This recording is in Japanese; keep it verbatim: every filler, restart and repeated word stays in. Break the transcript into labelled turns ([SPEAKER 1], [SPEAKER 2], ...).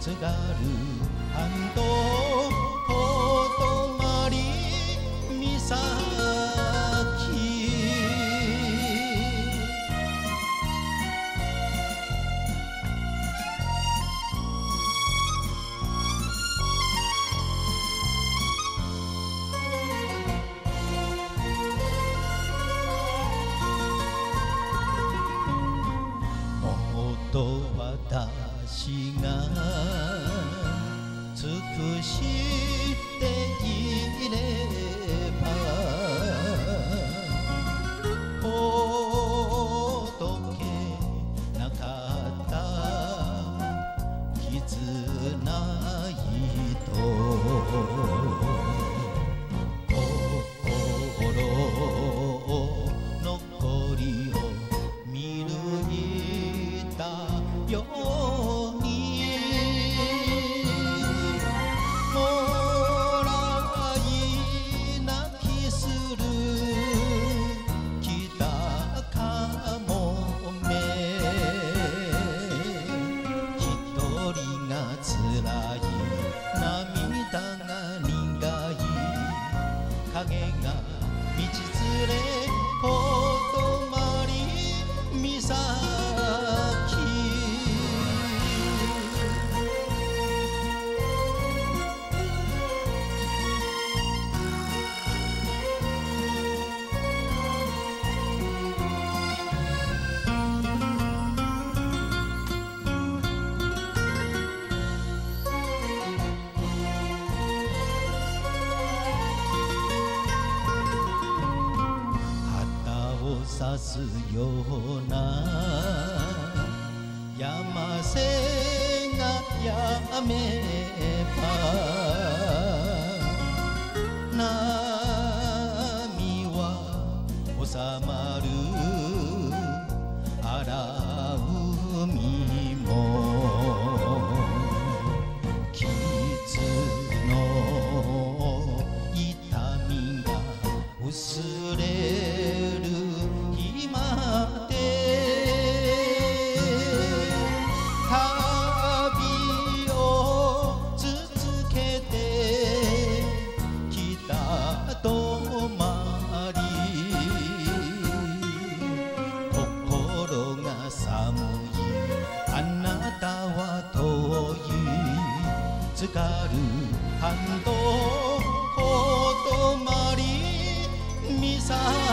[SPEAKER 1] 津軽半島お泊り岬私が尽くしていればほどけなかった絆と心残りを見抜いたようにもらい泣きする北かもめ一人がつらい涙が苦い影が道連れお泊り岬指すような山瀬がやめば波は収まる荒海も傷の痛みが薄れる今で旅を続けてきた止まり心が寒いあなたは遠い津軽半島お泊り岬